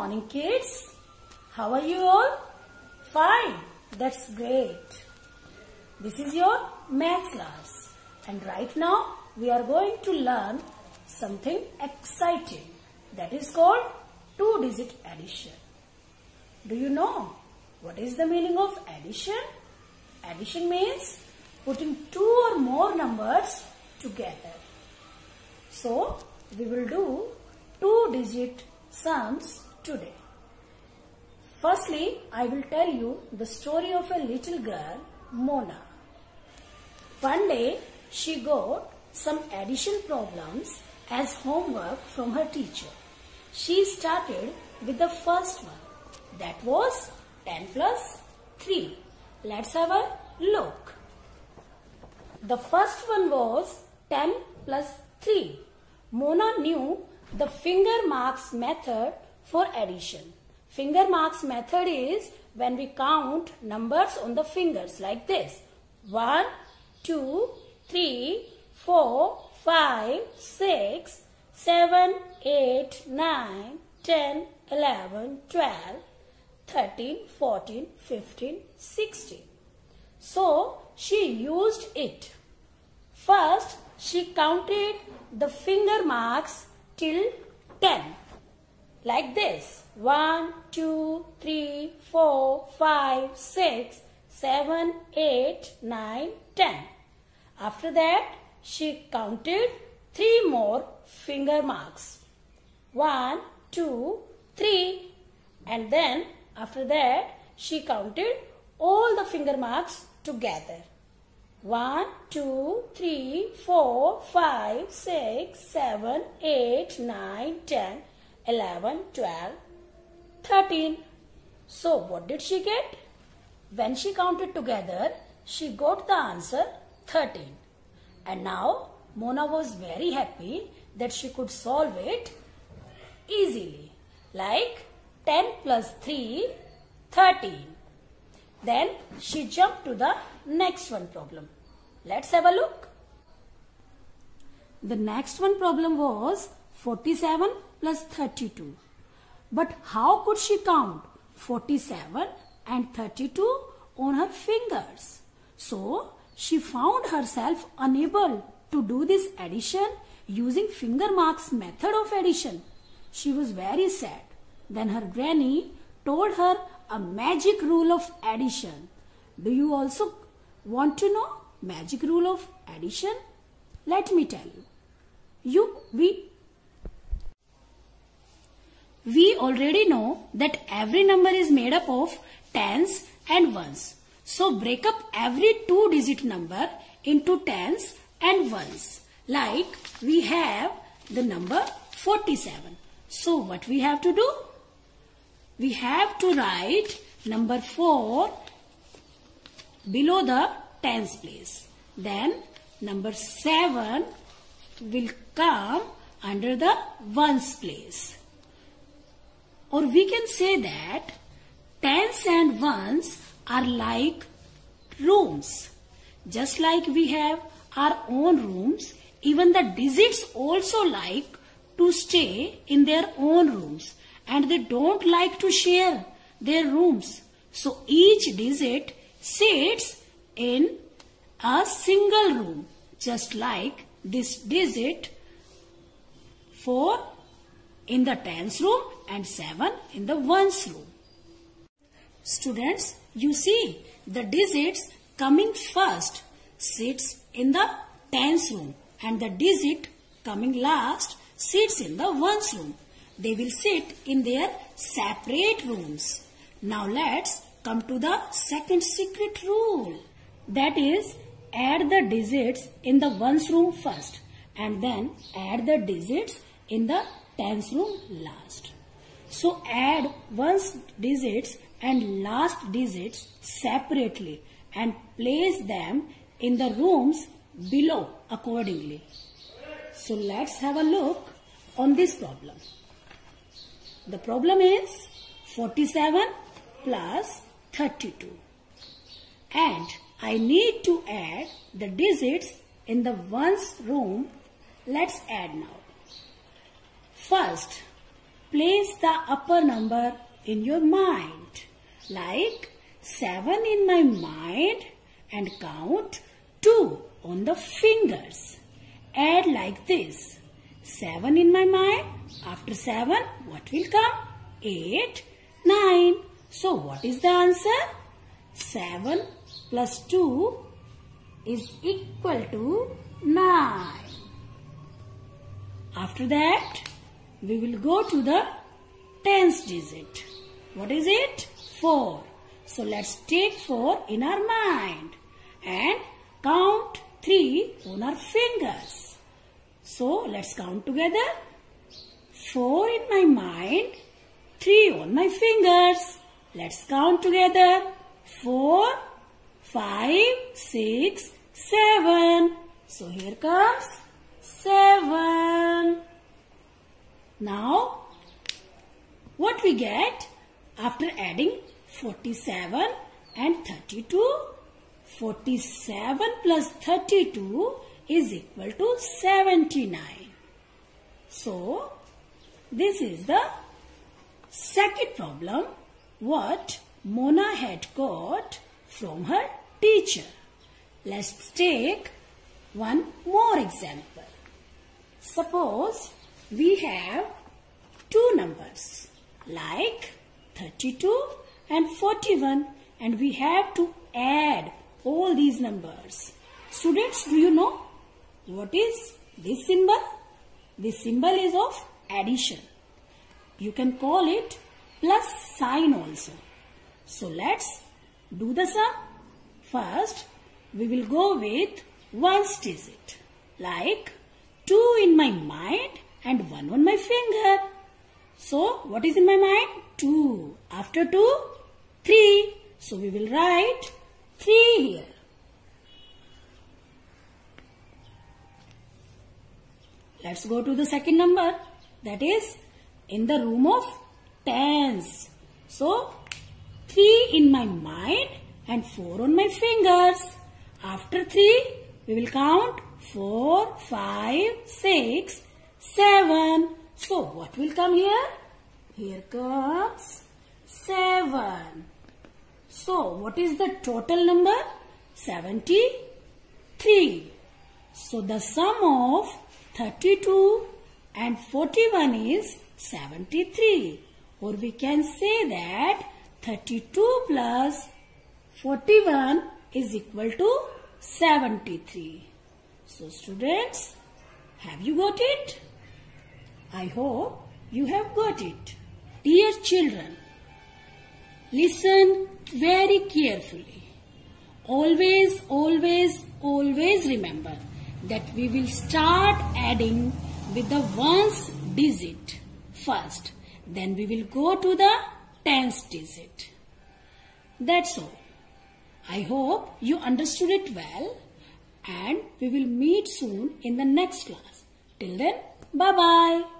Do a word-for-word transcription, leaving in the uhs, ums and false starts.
morning, kids. How are you all? Fine. That's great. This is your math class. And right now, we are going to learn something exciting. That is called two-digit addition. Do you know what is the meaning of addition? Addition means putting two or more numbers together. So, we will do two-digit sums today. Firstly, I will tell you the story of a little girl, Mona. One day, she got some addition problems as homework from her teacher. She started with the first one. That was ten plus three. Let's have a look. The first one was ten plus three. Mona knew the finger marks method for addition. Finger marks method is when we count numbers on the fingers like this. one, two, three, four, five, six, seven, eight, nine, ten, eleven, twelve, thirteen, fourteen, fifteen, sixteen. So, she used it. First, she counted the finger marks till ten. Like this. one, two, three, four, five, six, seven, eight, nine, ten. After that, she counted three more finger marks. one, two, three. And then, after that, she counted all the finger marks together. one, two, three, four, five, six, seven, eight, nine, ten, eleven, twelve, thirteen. So, what did she get? When she counted together, she got the answer thirteen. And now, Mona was very happy that she could solve it easily. Like ten plus three, thirteen. Then she jumped to the next one problem. Let's have a look. The next one problem was forty-seven plus thirty-two. But how could she count forty-seven and thirty-two on her fingers? So she found herself unable to do this addition using finger marks method of addition. She was very sad. Then her granny told her a magic rule of addition. Do you also want to know magic rule of addition? Let me tell you. You, we, we already know that every number is made up of tens and ones. So break up every two-digit number into tens and ones. Like we have the number forty-seven. So what we have to do? We have to write number four below the tens place. Then number seven will come under the ones place. Or we can say that tens and ones are like rooms. Just like we have our own rooms, even the digits also like to stay in their own rooms. And they don't like to share their rooms. So each digit sits in a single room. Just like this digit four in the tens room and seven in the ones room. Students, you see the digits coming first sits in the tens room and the digit coming last sits in the ones room. They will sit in their separate rooms. Now let's come to the second secret rule. That is, add the digits in the ones room first and then add the digits in the tens room last. So add ones digits and last digits separately and place them in the rooms below accordingly. So let's have a look on this problem. The problem is forty-seven plus thirty-two. And I need to add the digits in the ones room. Let's add now. First, place the upper number in your mind. Like seven in my mind and count two on the fingers. Add like this. seven in my mind. After seven, what will come? eight, nine. So what is the answer? seven plus two is equal to nine. After that, we will go to the tens digit. What is it? four. So let's take four in our mind and count three on our fingers. So let's count together. four in my mind, three on my fingers. Let's count together. four, five, six, seven. So here comes seven. Now, what we get after adding forty-seven and thirty-two? forty-seven plus thirty-two is equal to seventy-nine. So, this is the second problem what Mona had got from her teacher. Let's take one more example. Suppose we have two numbers like thirty-two and forty-one, and we have to add all these numbers. Students, do you know what is this symbol? This symbol is of addition. You can call it plus sign also. So let's do the sum. First, we will go with ones digit, like two in my mind and one on my finger. So what is in my mind? two. After two, three. So we will write three here. Let's go to the second number, that is in the room of tens. So three in my mind and four on my fingers. After three, we will count four, five, six, seven. So what will come here? Here comes seven. So what is the total number? seventy-three. So the sum of thirty-two and forty-one is seventy-three. Or we can say that thirty-two plus forty-one is equal to seventy-three. So students, have you got it? I hope you have got it. Dear children, listen very carefully. Always, always, always remember that we will start adding with the ones digit first. Then we will go to the tens digit. That's all. I hope you understood it well, and we will meet soon in the next class. Till then, bye-bye.